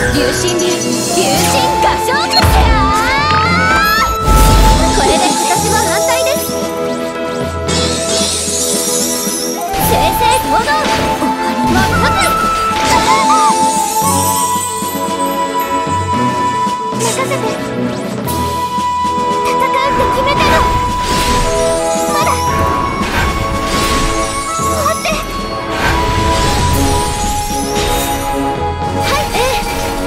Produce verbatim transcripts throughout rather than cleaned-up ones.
流神流流神歌唱曲。これで私は反対です。正々堂々終わりもなく。任せて。戦うって決めたの。まだ待って。はい、ええ。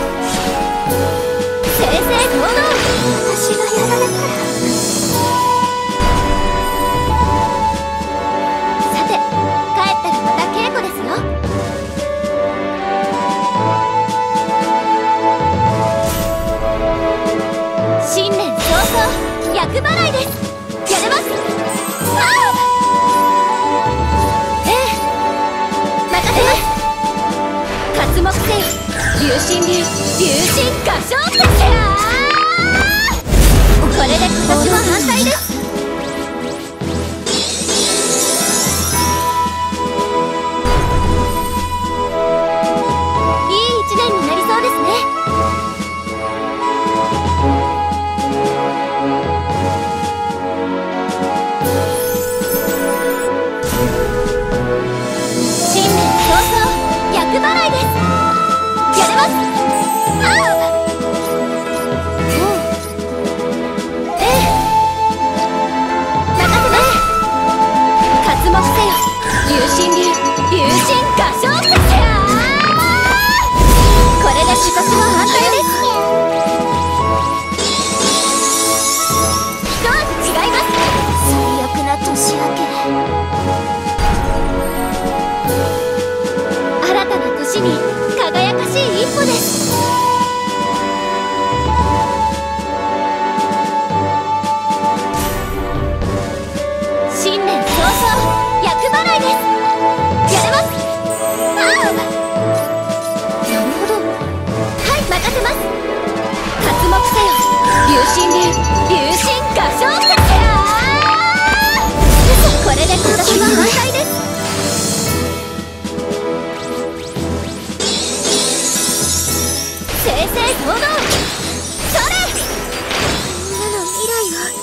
正々堂々私がやられたら。さて、帰ったらまた稽古ですよ。新年早々厄払いです。やれます。ああ、ええ、任せます。刮目せよ流神流流神歌唱曲。これで今年は反対です。いい一年になりそうですね。厄払いです。やれます。ああ、もう、ええ、任せます。刮目せよ流神流流神歌唱曲。これで今年は反対です。一味違います。最悪な年明け。新たな年に輝かしい一歩です。新年早々厄払いです。やれます。ああ、なるほど。はい、任せます。刮目せよ流神流流神歌唱曲。これで今年は反対です。正々堂々、それ。みんなの未来は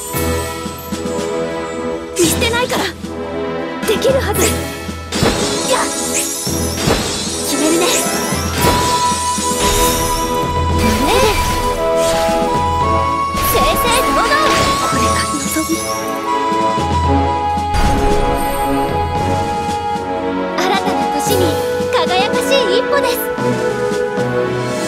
見捨てないからできるはず。やっ、決めるね。ねえ、正々堂々、これが望み。新たな年に輝かしい一歩です。